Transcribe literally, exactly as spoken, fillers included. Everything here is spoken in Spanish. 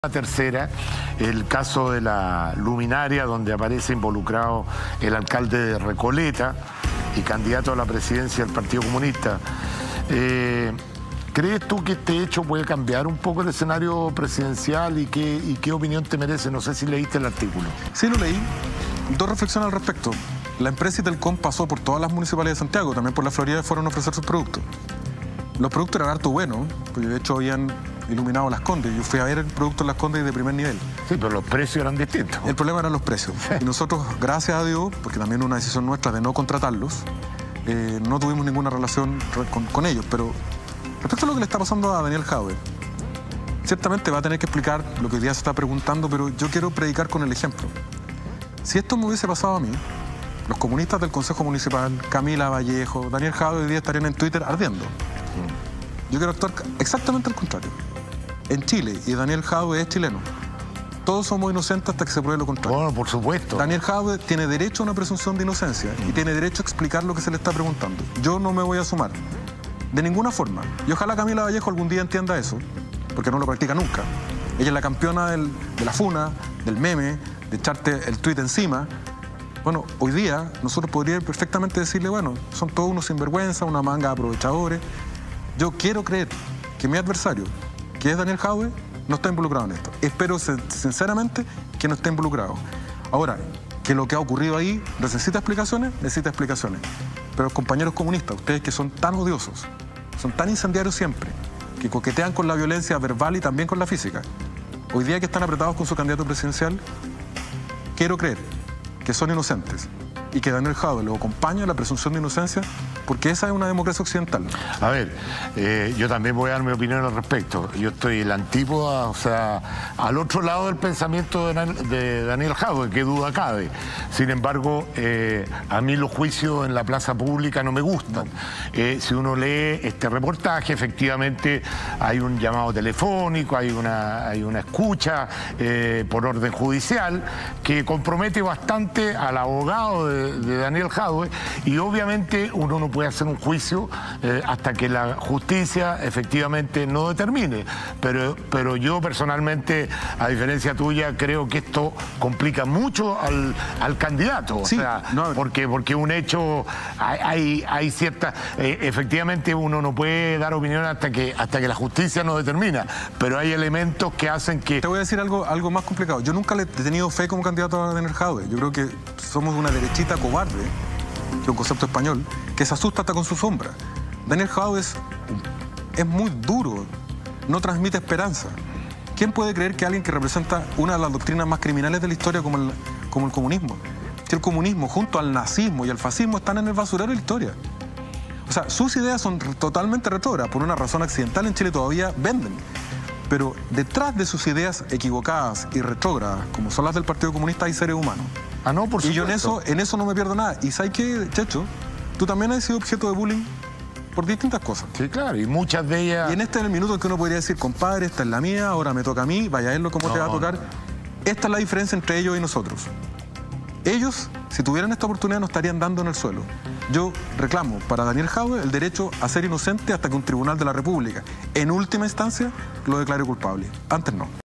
La tercera, el caso de la luminaria, donde aparece involucrado el alcalde de Recoleta y candidato a la presidencia del Partido Comunista. Eh, ¿Crees tú que este hecho puede cambiar un poco el escenario presidencial y qué, y qué opinión te merece? No sé si leíste el artículo. Sí, lo leí. Dos reflexiones al respecto. La empresa Itelcom pasó por todas las municipalidades de Santiago, también por la Florida, fueron a ofrecer sus productos. Los productos eran harto buenos, porque de hecho habían iluminado Las Condes. Yo fui a ver el producto en Las Condes de primer nivel. Sí, pero los precios eran distintos. El problema eran los precios. Y nosotros, gracias a Dios, porque también una decisión nuestra de no contratarlos, eh, no tuvimos ninguna relación con, con ellos. Pero respecto a lo que le está pasando a Daniel Jadwe, ciertamente va a tener que explicar lo que hoy día se está preguntando, pero yo quiero predicar con el ejemplo. Si esto me hubiese pasado a mí, los comunistas del Consejo Municipal, Camila Vallejo, Daniel Jadwe hoy día estarían en Twitter ardiendo. Yo quiero actuar exactamente al contrario. En Chile, y Daniel Jadwe es chileno, todos somos inocentes hasta que se pruebe lo contrario. Bueno, por supuesto. Daniel Jadwe tiene derecho a una presunción de inocencia mm. y tiene derecho a explicar lo que se le está preguntando. Yo no me voy a sumar, de ninguna forma. Y ojalá Camila Vallejo algún día entienda eso, porque no lo practica nunca. Ella es la campeona del, de la funa, del meme, de echarte el tuit encima. Bueno, hoy día nosotros podríamos perfectamente decirle, bueno, son todos unos sinvergüenza, una manga de aprovechadores. Yo quiero creer que mi adversario, que es Daniel Jadwe, no está involucrado en esto. Espero sinceramente que no esté involucrado. Ahora, que lo que ha ocurrido ahí necesita explicaciones, necesita explicaciones. Pero los compañeros comunistas, ustedes que son tan odiosos, son tan incendiarios siempre, que coquetean con la violencia verbal y también con la física, hoy día que están apretados con su candidato presidencial, quiero creer que son inocentes y que Daniel Jadwe lo acompaña a la presunción de inocencia, porque esa es una democracia occidental. A ver, eh, yo también voy a dar mi opinión al respecto. Yo estoy en la antípoda, o sea, al otro lado del pensamiento de, de Daniel Jadwe, que duda cabe. Sin embargo, eh, a mí los juicios en la plaza pública no me gustan. Eh, si uno lee este reportaje, efectivamente hay un llamado telefónico, hay una, hay una escucha eh, por orden judicial que compromete bastante al abogado de de Daniel Jadwe, y obviamente uno no puede hacer un juicio eh, hasta que la justicia efectivamente no determine, pero, pero yo personalmente, a diferencia tuya, creo que esto complica mucho al, al candidato, sí, o sea, no, porque, porque un hecho, hay, hay, hay cierta, eh, efectivamente uno no puede dar opinión hasta que, hasta que la justicia no determina, pero hay elementos que hacen que... Te voy a decir algo, algo más complicado. Yo nunca le he tenido fe como candidato a Daniel Jadwe. Yo creo que somos una derechita cobarde, que es un concepto español, que se asusta hasta con su sombra. Daniel Jadwe es, es muy duro, no transmite esperanza. ¿Quién puede creer que alguien que representa una de las doctrinas más criminales de la historia como el, como el comunismo, que el comunismo junto al nazismo y al fascismo están en el basurero de la historia? O sea, sus ideas son totalmente retrógradas, por una razón accidental en Chile todavía venden. Pero detrás de sus ideas equivocadas y retrógradas, como son las del Partido Comunista, hay seres humanos. Ah, no, por supuesto. Y yo en eso, en eso no me pierdo nada. ¿Y sabes qué, Checho? Tú también has sido objeto de bullying por distintas cosas. Sí, claro, y muchas de ellas... Y en este es el minuto en que uno podría decir, compadre, esta es la mía, ahora me toca a mí, vaya a verlo cómo no, te va a tocar. No. Esta es la diferencia entre ellos y nosotros. Ellos, si tuvieran esta oportunidad, no estarían dando en el suelo. Yo reclamo para Daniel Jadwe el derecho a ser inocente hasta que un tribunal de la República, en última instancia, lo declare culpable. Antes no.